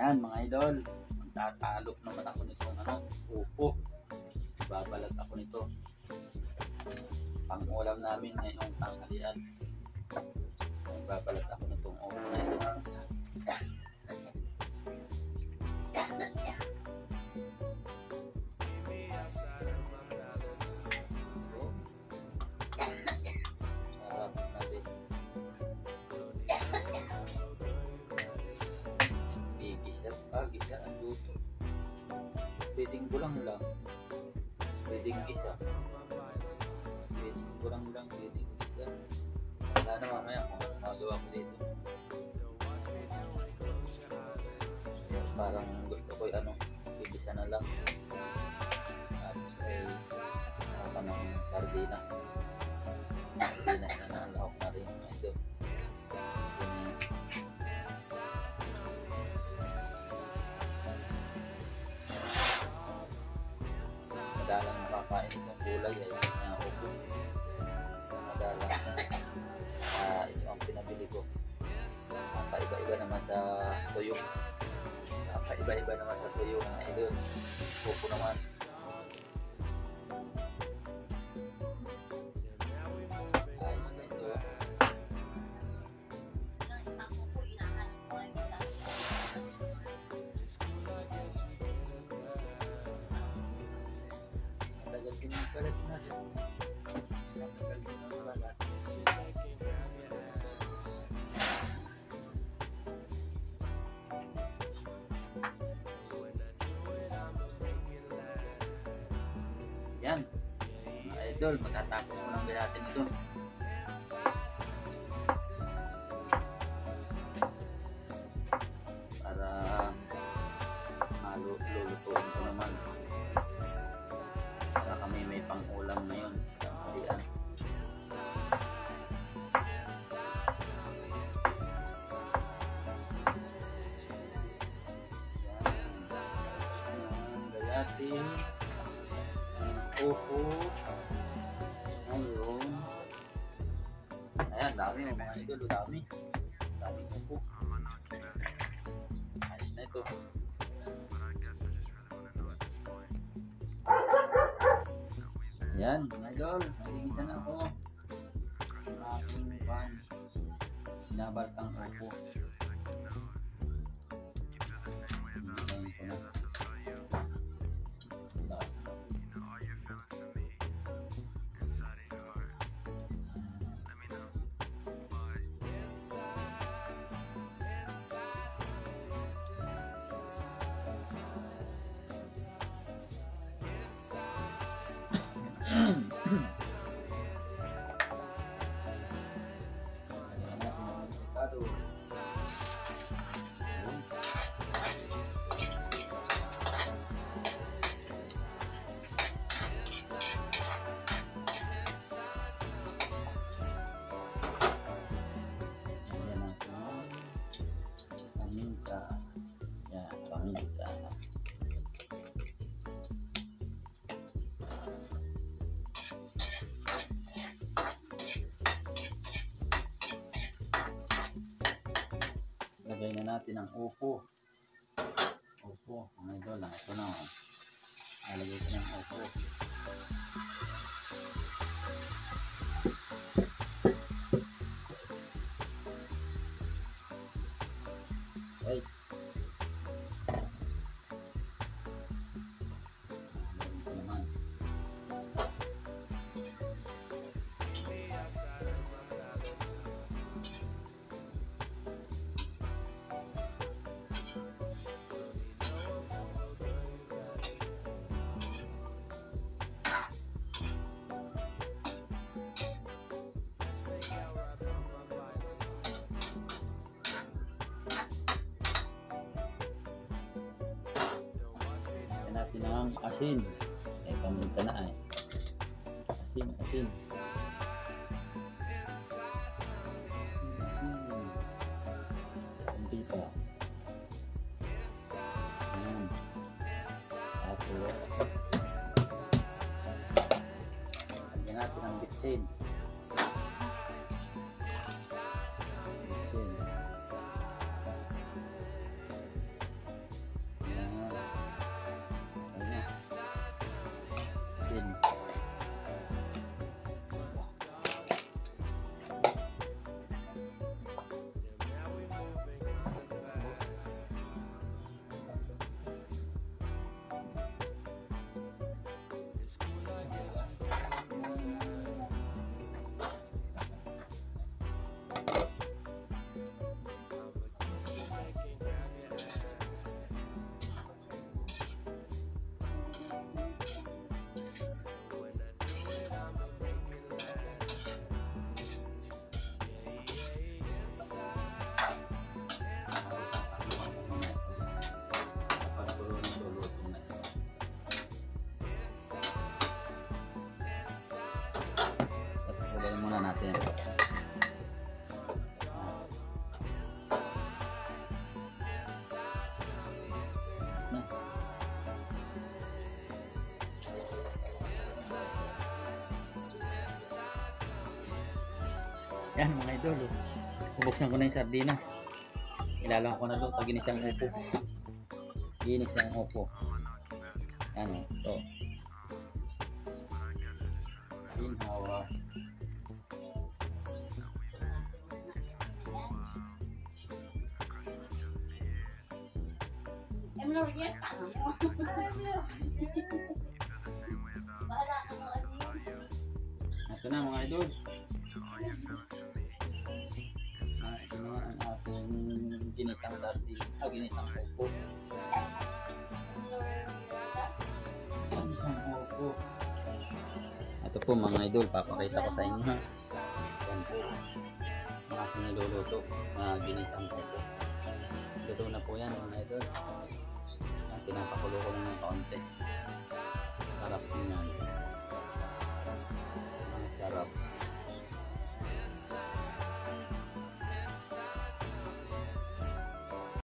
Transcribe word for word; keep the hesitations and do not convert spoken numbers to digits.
Yan mga idol, magtatalo naman ako nitong ano, upo. Babalat ako nito. Pang ulam namin ngayong tanghalian. Babalat ako nitong upo na ito. Gisa ang luto. Pwedeng kulang lang. Pwedeng gisa. Pwedeng kulang lang. Pwedeng gisa. Wala na mamaya kung ano magawa ko dito. Parang gusto ko yung ano, gisa na lang. Tapos ay ako ng sardinas. Sardinas na nalawak na rin mga ito. Madalang nakakain itong gulay ay uh, upo. Madalang uh, ito ang pinabili ko. Uh, paiba-iba naman sa tuyo. Uh, paiba-iba naman sa tuyo mga idol. Upo naman. Ayos na ito. Matagal din ang balat natin. Matagal din ang balat. Yan. Mga idol, matatapos mo lang natin ito. Para malulutuin ko naman. Para kami may pang-ulam ngayon. Tanghalian. Gayatin. Upo. Ngayon. Ayan, dami mga idol. Dami. Dami upo. Ayos na ito. Yan, mga idol, nalinisan ako ang aking pan, sinabaltang upo. Nalinisan ko na. Lagay na natin ang upo. Upo, mga idol, ito na. Nalagay ko ng upo. Okay. Ito naman. Natin ang asin. Ay, paminta na ay. Asin, asin. Asin, asin. Kunti pa. Ayan. Tapos, lagyan natin ang bitsin. Bitsin. Yan mga idol. Oh. Bubuksan ko na yung sardinas. Ilalang ko na doon pag ginisang upo. Ginisang upo. Yan o. Ito. Ginhawa. Emang yan tangan mo. Bahala ka mo ani. Ito na mga idol. Ah, ito na ang ating ginisang sardina. Ah, ginisang upo. Ginisang upo. Ito po mga idol, papakita ko sa inyo ha. Yan po. Ang aking niluluto na ginisang upo. Luto na po yan mga idol. Pinapakulo ko lang ng kaunti.